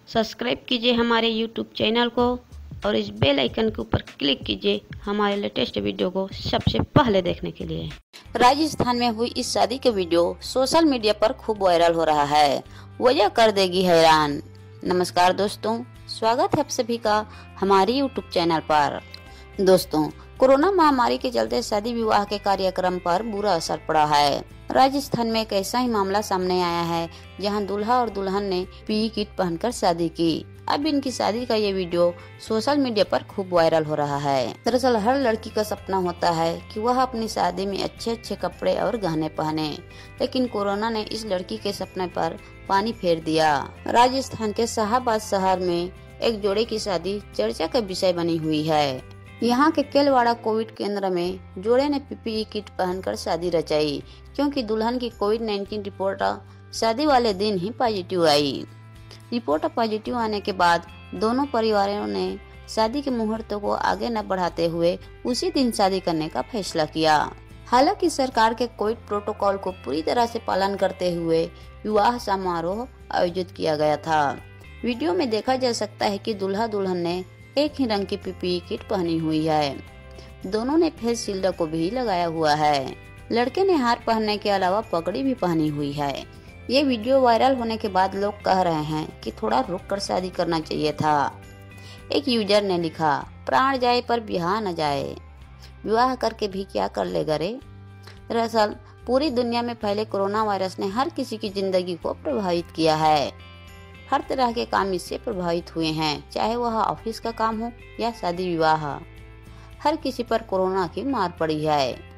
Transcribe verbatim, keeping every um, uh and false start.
Subscribe कीजिए हमारे YouTube channel को और इस बेल आइकन के ऊपर क्लिक कीजिए हमारे लेटेस्ट वीडियो को सबसे पहले देखने के लिए। राजस्थान में हुई इस शादी का वीडियो सोशल मीडिया पर खूब वायरल हो रहा है, वजह कर देगी हैरान। नमस्कार दोस्तों, स्वागत है आप सभी का हमारे यूट्यूब चैनल पर। दोस्तों, कोरोना महामारी के चलते शादी विवाह के कार्यक्रम पर बुरा असर पड़ा है। राजस्थान में एक ऐसा ही मामला सामने आया है जहां दूल्हा और दुल्हन ने पीपीई किट पहनकर शादी की। अब इनकी शादी का ये वीडियो सोशल मीडिया पर खूब वायरल हो रहा है। दरअसल हर लड़की का सपना होता है कि वह अपनी शादी में अच्छे अच्छे कपड़े और गहने पहने, लेकिन कोरोना ने इस लड़की के सपने पर पानी फेर दिया। राजस्थान के शाहबाद शहर में एक जोड़े की शादी चर्चा का विषय बनी हुई है। यहाँ के केलवाड़ा कोविड केंद्र में जोड़े ने पीपीई किट पहनकर शादी रचाई, क्योंकि दुल्हन की कोविड नाइन्टीन रिपोर्ट शादी वाले दिन ही पॉजिटिव आई। रिपोर्ट पॉजिटिव आने के बाद दोनों परिवारों ने शादी के मुहूर्त को आगे न बढ़ाते हुए उसी दिन शादी करने का फैसला किया। हालांकि सरकार के कोविड प्रोटोकॉल को पूरी तरह से पालन करते हुए विवाह समारोह आयोजित किया गया था। वीडियो में देखा जा सकता है कि दूल्हा दुल्हन ने एक ही रंग की पीपीई किट पहनी हुई है। दोनों ने फेस शील्ड को भी लगाया हुआ है। लड़के ने हार पहनने के अलावा पगड़ी भी पहनी हुई है। ये वीडियो वायरल होने के बाद लोग कह रहे हैं कि थोड़ा रुक कर शादी करना चाहिए था। एक यूजर ने लिखा, प्राण जाए पर ब्याह न जाए, विवाह करके भी क्या कर लेगा रे। दरअसल पूरी दुनिया में फैले कोरोना वायरस ने हर किसी की जिंदगी को प्रभावित किया है। हर तरह के काम इससे प्रभावित हुए हैं, चाहे वह ऑफिस का काम हो या शादी विवाह। हर किसी पर कोरोना की मार पड़ी है।